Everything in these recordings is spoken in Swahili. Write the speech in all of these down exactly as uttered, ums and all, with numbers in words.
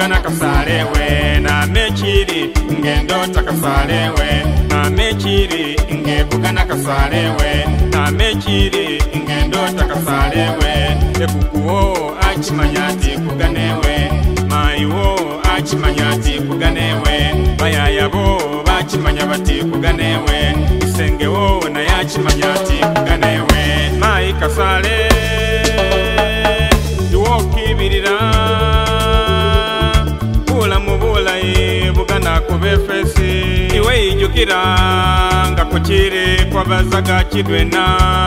bugana kasalewe na mechiri ngendo takasalewe na mechiri nge bugana kasalewe na mechiri ngendo takasalewe ekukuo achimanyati kuganewe maiwo achimanyati kuganewe bayayabo bachimanya bati kuganewe isengewo na yachimanyati kuganewe mai kasale iwokibirira bula mubula bugana kubefesi iwe ijukira nga kuchiri kwa bazaga kidwena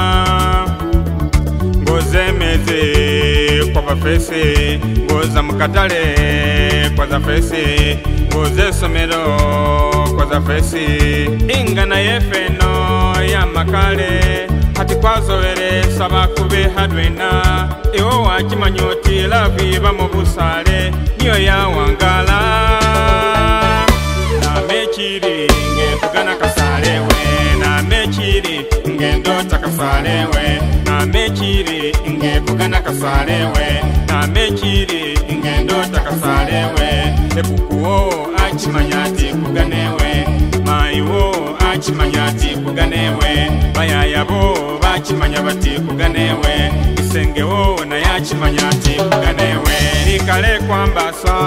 ngozemeze kwa bafesi ngoza mukatale kwa zafesi ngoze somero kwa zafesi ingana yefeno ya makale hati kwazowere saba kube hadwena iwo wakimanyoti lavi bamubusale niyo ya wangala na mechiri nge bugana kasalewe na mechiri ngendo takasalewe na mechiri nge bugana kasalewe na mechiri ngendo takasalewe ekukuo achimanyati kuganewe maiwo achimanyati kuganewe bayayabo bachimanya bati kuganewe isengewo na yachimanyati kuganewe ikale kwambasa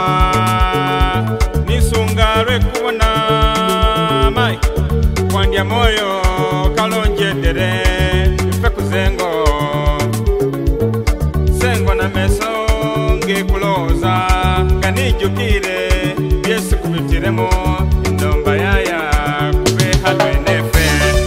nisungalwe kubona mai kwandya moyo kalonjedere ife kuzengo sengo na meso ngekuloza kanijukire yesu kubitiremo indomba yaya kube hadwenefe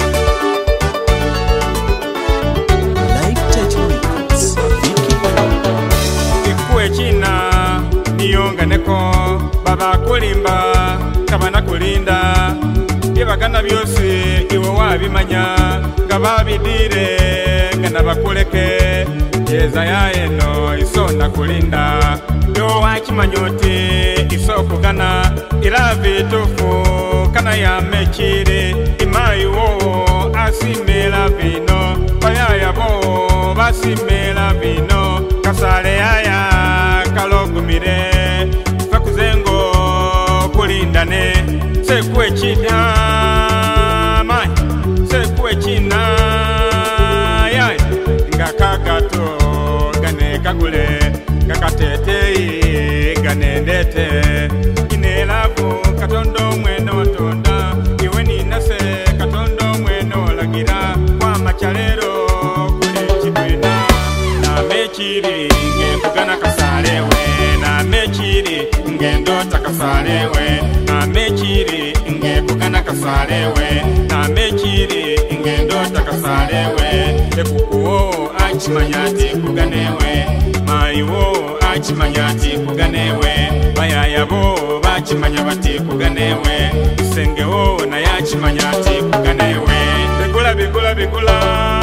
ikuwe china niyonganeko baba kulimba kabana kulinda ibagana byose iwe wabimanya nga babidire ngana bakuleke yeza yaeno isona kulinda yo wakimanyoti isokugana ilavi tufu kana ya mechiri imai wo asimela vino bayaya bo basimela vino kasale yaya kalogumire fakuzengo kulindane sekwe china mai sekwe china yai ngakagato gane kagule ngakatetei ganendete inelavu katondo mweno watonda iwe ninase katondo mweno lagira kwa machalero kule chibwina na mechiri nge bugana kasalewe na mechiri ngendo takasalewe na mechiri nge bugana kasalewe na mechiri ngendo takasalewe ekukuo achimanyati kuganewe maiwo achimanyati kuganewe bayayabo bachimanya bati kuganewe isengewo na yachimanyati kuganewe bigula bigula bigula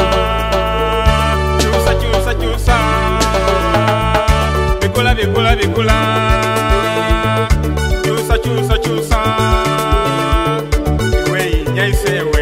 chusa chusa chusa bigula bigula bigula chusa chusa chusa iwe nyaisewe